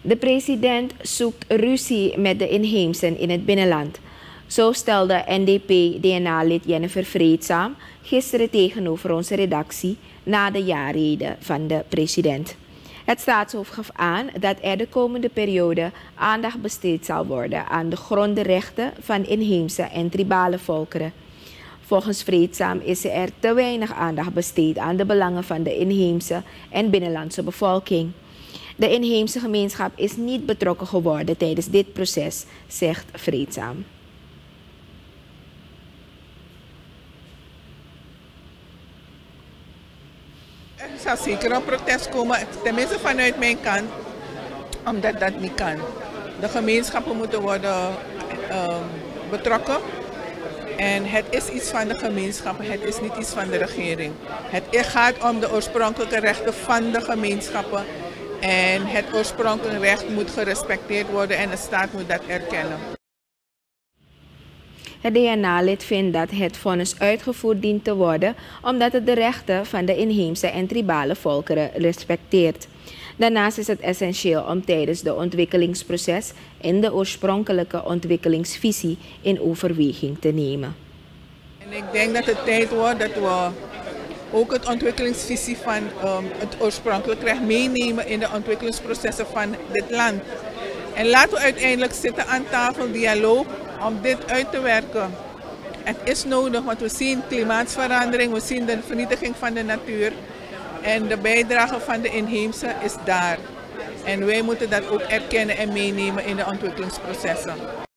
De president zoekt ruzie met de inheemsen in het binnenland. Zo stelde NDP-DNA-lid Jennifer Vreedzaam gisteren tegenover onze redactie na de jaarrede van de president. Het staatshoofd gaf aan dat er de komende periode aandacht besteed zal worden aan de grondrechten van inheemse en tribale volkeren. Volgens Vreedzaam is er te weinig aandacht besteed aan de belangen van de inheemse en binnenlandse bevolking. De inheemse gemeenschap is niet betrokken geworden tijdens dit proces, zegt Vreedzaam. Er zal zeker een protest komen, tenminste vanuit mijn kant, omdat dat niet kan. De gemeenschappen moeten worden betrokken. En het is iets van de gemeenschappen, het is niet iets van de regering. Het gaat om de oorspronkelijke rechten van de gemeenschappen. En het oorspronkelijke recht moet gerespecteerd worden en de staat moet dat erkennen. Het DNA-lid vindt dat het vonnis uitgevoerd dient te worden omdat het de rechten van de inheemse en tribale volkeren respecteert. Daarnaast is het essentieel om tijdens de ontwikkelingsproces en de oorspronkelijke ontwikkelingsvisie in overweging te nemen. En ik denk dat het tijd wordt dat we ook het ontwikkelingsvisie van het oorspronkelijk recht meenemen in de ontwikkelingsprocessen van dit land. En laten we uiteindelijk zitten aan tafel, dialoog, om dit uit te werken. Het is nodig, want we zien klimaatverandering, we zien de vernietiging van de natuur. En de bijdrage van de inheemse is daar. En wij moeten dat ook erkennen en meenemen in de ontwikkelingsprocessen.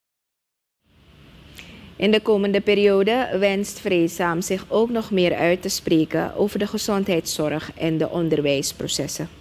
In de komende periode wenst Vreedzaam zich ook nog meer uit te spreken over de gezondheidszorg en de onderwijsprocessen.